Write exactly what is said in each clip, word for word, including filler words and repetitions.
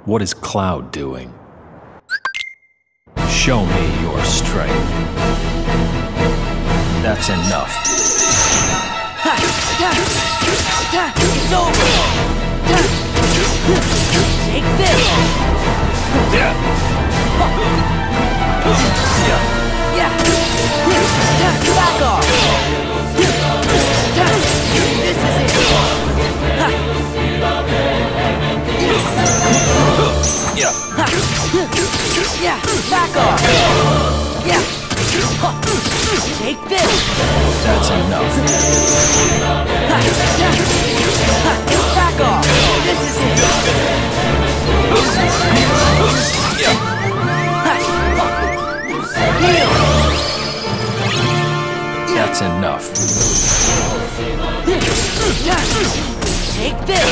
What is Cloud doing? Show me your strength. That's enough. It's over! Take this! Yeah. Yeah. Yeah! Back off! This is it! Yeah. Yeah! Back off! Yeah! Take this! That's enough. Back off! This is it! Yeah. Heal! That's enough. Take this!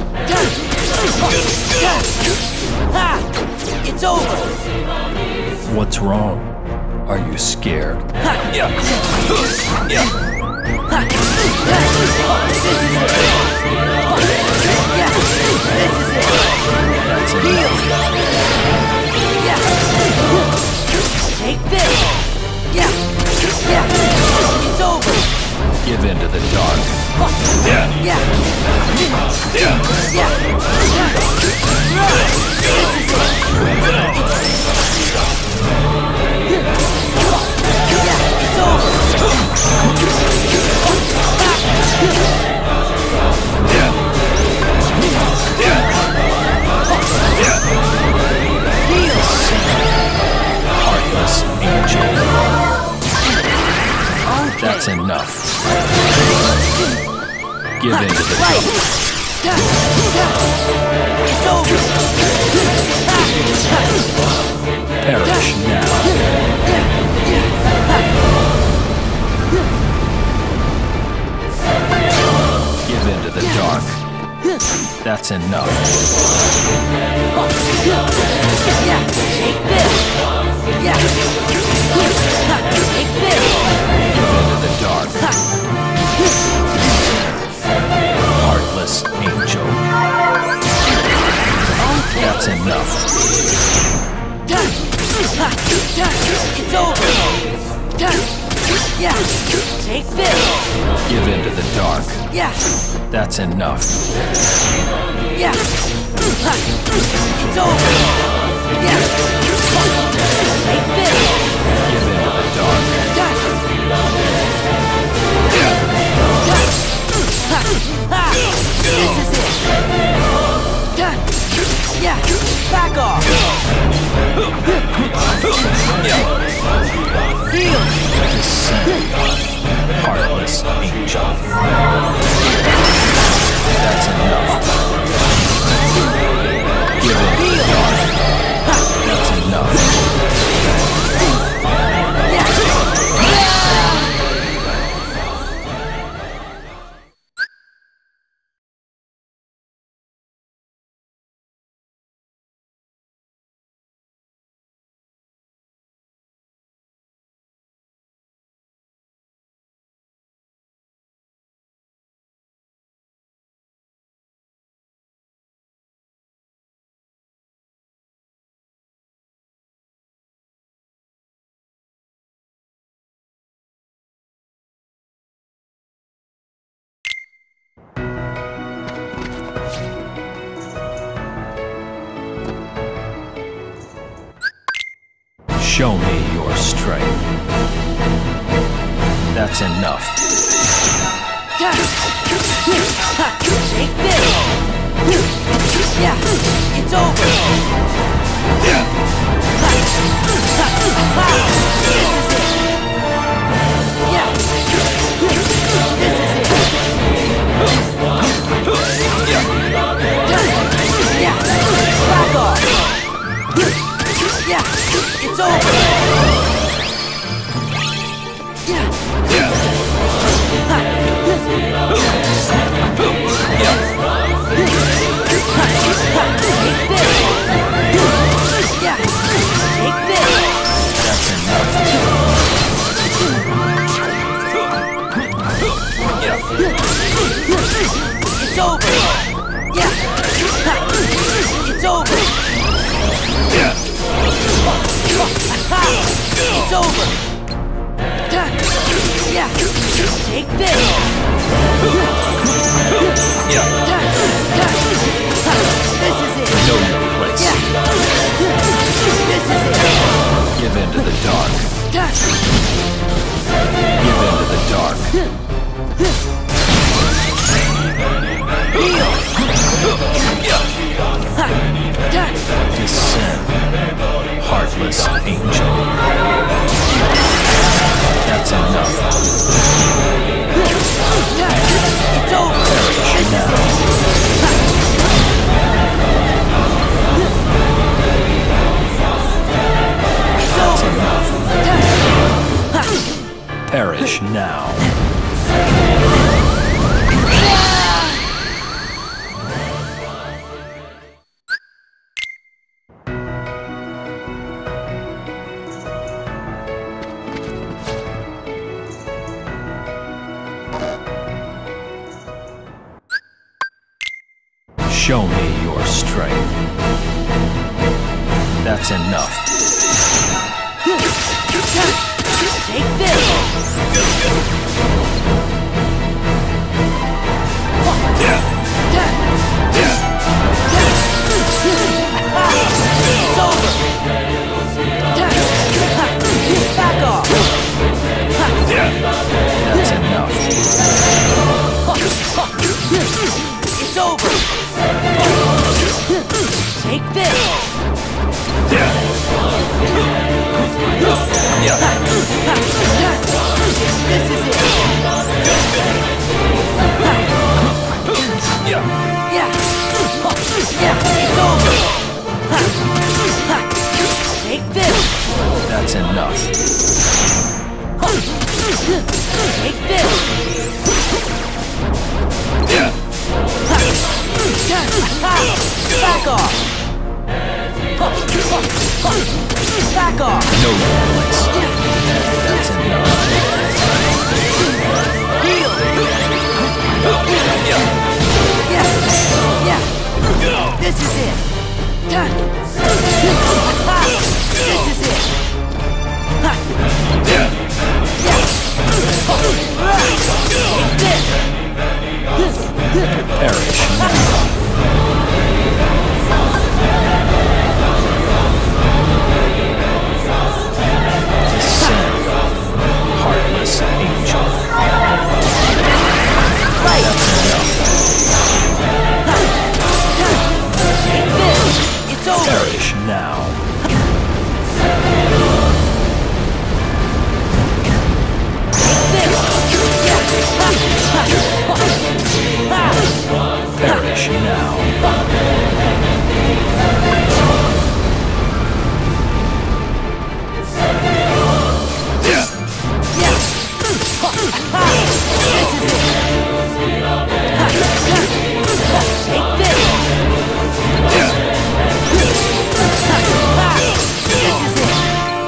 It's over! What's wrong? Are you scared? Yeah. Yeah. This is it! Yeah! This is it! That's Heal! enough. Yeah! Take this! Yeah! Yeah! It's over! Give in to the dark. Yeah! Yeah! Yeah. Yeah! This is it! Yeah! It's over! Yeah. Yeah. Yeah. Heal! Heartless angel. Okay. That's enough. Give in to the Right! dark. It's over! Perish now. Give in to the dark. That's enough. Yeah! Take this! Yeah! Take this! Give in to the dark. Heartless angel. That's enough. It's over! Yeah! Take this! Give in to the dark. Yeah! That's enough. Yeah! It's over! Yeah! Take this! Give in to the dark. This is it! Yeah! Back off! Heal! Descend. Heartless angel. That's enough. Give in to the dark. That's enough. Yeah! Show me your strength. That's enough. Take this! Yeah! It's over! Yeah. This is it! Yeah! This is it! Yeah! Back off! Yeah! It's over! Yeah! Yeah. Yeah. Take this! Yeah! Take this! That's enough. Yeah. It's over! Yeah! It's over! It's over! Yeah! Take this! Yeah. This is it! Know your place. Yeah! This is it! Give in to the dark. Give in to the dark. Heal! Descend, heartless angel. That's enough. It's over! Perish now. That's enough. Perish now. Show me your strength. That's enough. Take this! It's over! Back off! That's enough. It's over! Take this! This is it! Yeah. Yeah! Yeah! It's over! Take this! That's enough. Take this! Yeah. Back off! Back off! Know your place. That's enough. Heal! Yeah. Yeah! Yeah! This is it! This is it! Yeah. Yeah! Take this! Perish now. Descend, heartless angel. Right! That's enough. Take this! It's over! Perish now. Take this! Perish now. Yeah. Yeah! This is it! Take this! Yeah. This is it!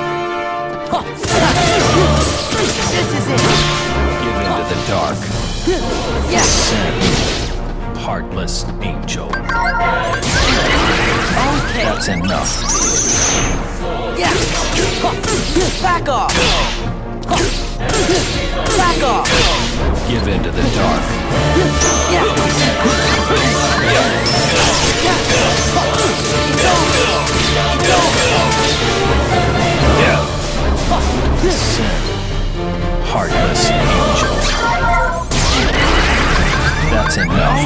This is it! Give in to the dark. Yeah! Descend, heartless angel. Okay! That's enough. Yeah! Back off! Back off! Give in to the dark. Yeah! Yeah! It's over! It's over! Yeah. Descend, heartless angel. That's enough.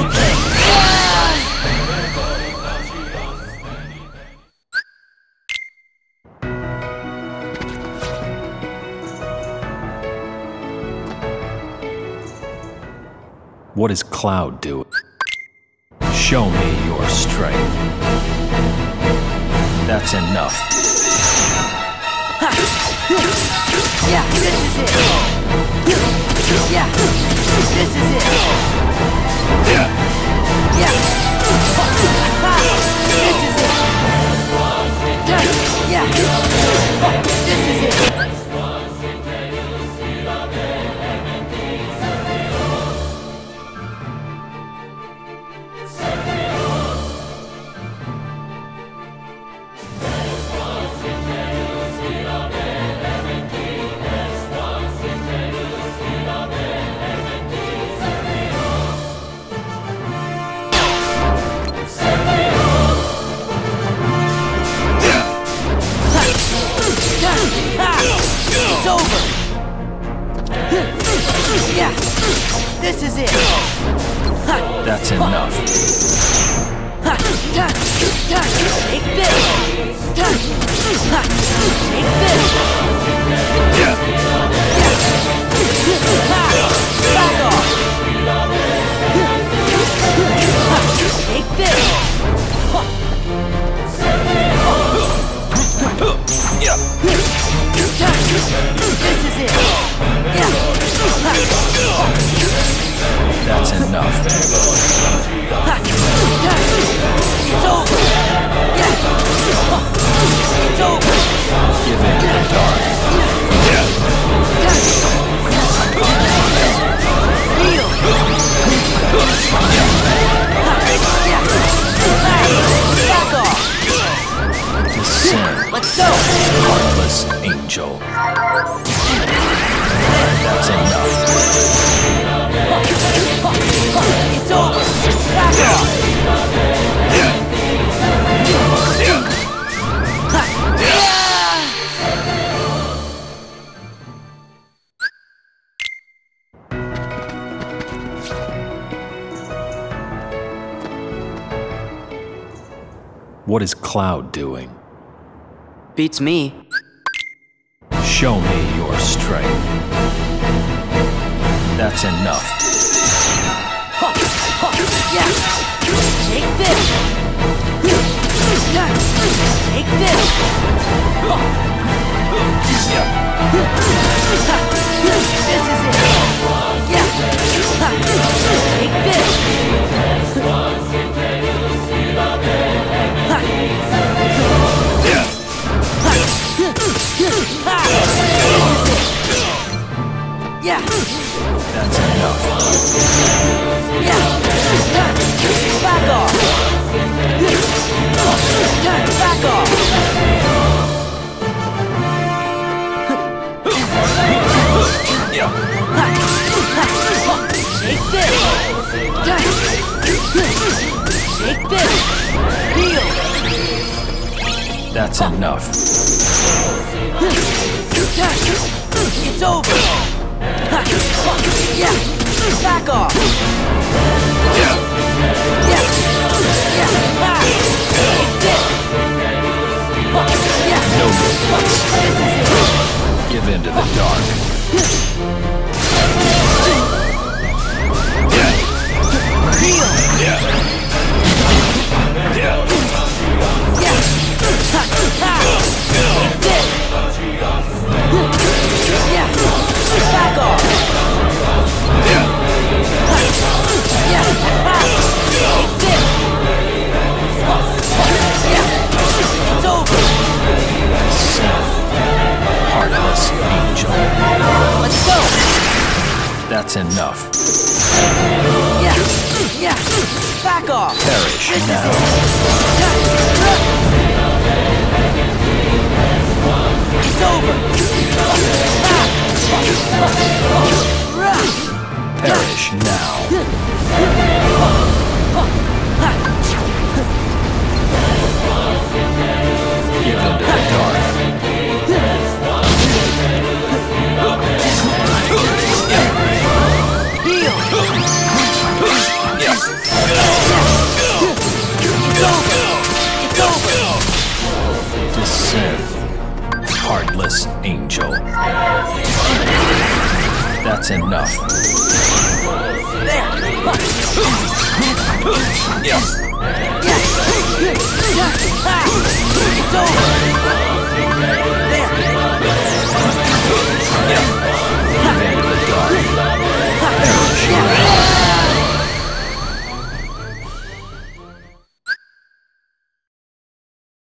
What is Cloud doing? Show me your strength. That's enough. Yeah, this is it. Yeah, this is it. Yeah. Yeah. This is it. Yeah. This is it. This is it! That's enough. Take this! Take this! Yeah. Back off! Take this! Yeah. This is it! That's enough. It's over! It's over! Give in to the dark. Yeah. Feel! Back off! Descend, Let's go! heartless angel. That's enough. It's over! Back off! Yeah. Yeah. What is Cloud doing? Beats me. Show me your strength. That's enough. Yeah! Take this! Take this! Yeah. This is it! Yeah! Take this! Yeah. Yeah! That's enough. Yeah! Back off! Back off! Yeah. Take this! Take this! Heal! That's enough. It's over! Yeah! Back off! Yeah. Yeah! Yeah! Ah. Take this! Yeah! No movements. This is it! Give in to the dark. Yeah. Heal! Yeah. Yeah. Yeah! Ha. Ha. Take this! Yeah! Back off! Yeah. Yeah! Ha. Take this! Yeah! It's over! Descend, heartless angel. Let's go! That's enough. Yeah! Yeah! Back off! Perish This now. is it! It's over! Perish now. Give in to the dark. Heal! Yeah. It's over! It's over! Descend, heartless angel. That's enough. There! Yeah. Yeah! It's over!